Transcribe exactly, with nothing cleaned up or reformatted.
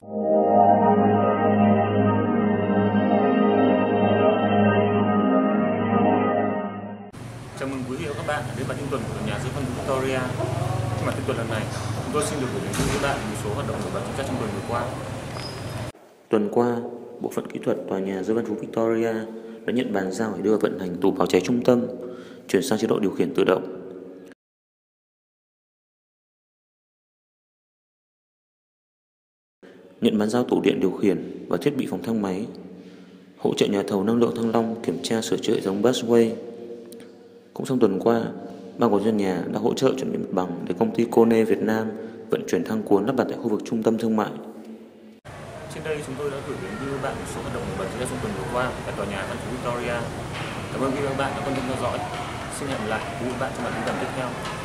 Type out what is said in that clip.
Chào mừng quý vị và các bạn đến bản tin tuần của nhà dưỡng văn hóa Victoria. Trong bản tin tuần lần này, chúng tôi xin được gửi đến quý vị và các bạn một số hoạt động nổi bật diễn ra trong tuần vừa qua. Tuần qua, bộ phận kỹ thuật tòa nhà Dương Văn Phú Victoria đã nhận bàn giao để đưa vận hành tủ báo cháy trung tâm, chuyển sang chế độ điều khiển tự động. Nhận bàn giao tủ điện điều khiển và thiết bị phòng thang máy, hỗ trợ nhà thầu năng lượng Thăng Long kiểm tra sửa chữa hệ thống busway. Cũng trong tuần qua, ban quản lý nhà đã hỗ trợ chuẩn bị mặt bằng để công ty Kone Việt Nam vận chuyển thang cuốn lắp đặt tại khu vực trung tâm thương mại. Trên đây chúng tôi đã gửi đến quý vị và các bạn một số hoạt động nổi bật diễn ra trong tuần vừa qua tại tòa nhà Văn Phú Victoria. Cảm ơn quý vị và các bạn đã quan tâm theo dõi. Xin hẹn gặp lại quý vị và các bạn trong bản tin tuần tiếp theo.